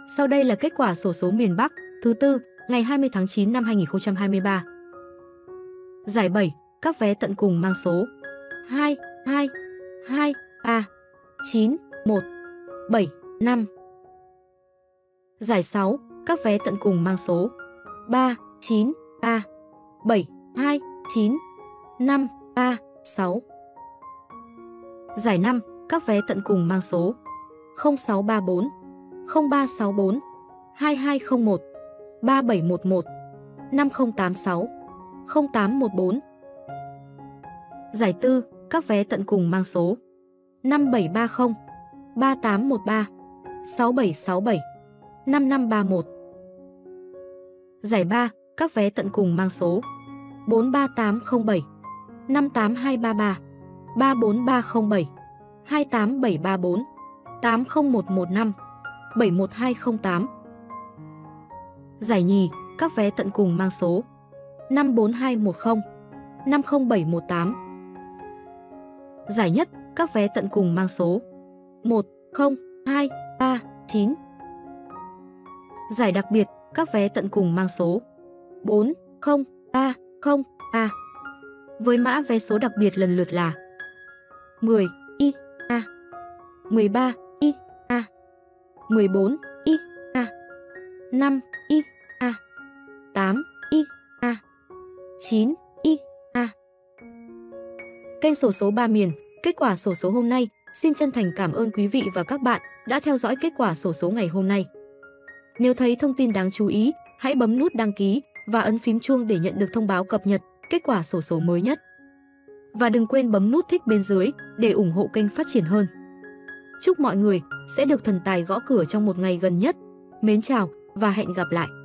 Sau đây là kết quả xổ số miền Bắc thứ tư, ngày 20 tháng 9 năm 2023. Giải 7, các vé tận cùng mang số 2, 2, 2, 3, 9, 1, 7, 5. Giải 6, các vé tận cùng mang số 3, 9, 3, 7, 2, 9, 5, 3, 6. Giải 5, các vé tận cùng mang số 0634, 0364, 2201, 3711, 5086, 0814. Giải 4, các vé tận cùng mang số 5730, 3813, 6767, 5531. Giải 3, các vé tận cùng mang số 43807, 58233, 34307, 28734, 80115, 71208. Giải nhì, các vé tận cùng mang số 54210, 50718. Giải nhất, các vé tận cùng mang số 10239. Giải đặc biệt, các vé tận cùng mang số 4030A. Với mã vé số đặc biệt lần lượt là 10 IA, 13 IA, 14 IA, 5 IA, 8 IA, 9 IA. Kênh xổ số 3 miền, kết quả xổ số hôm nay. Xin chân thành cảm ơn quý vị và các bạn đã theo dõi kết quả xổ số ngày hôm nay. Nếu thấy thông tin đáng chú ý, hãy bấm nút đăng ký và ấn phím chuông để nhận được thông báo cập nhật kết quả xổ số mới nhất. Và đừng quên bấm nút thích bên dưới để ủng hộ kênh phát triển hơn. Chúc mọi người sẽ được thần tài gõ cửa trong một ngày gần nhất. Mến chào và hẹn gặp lại!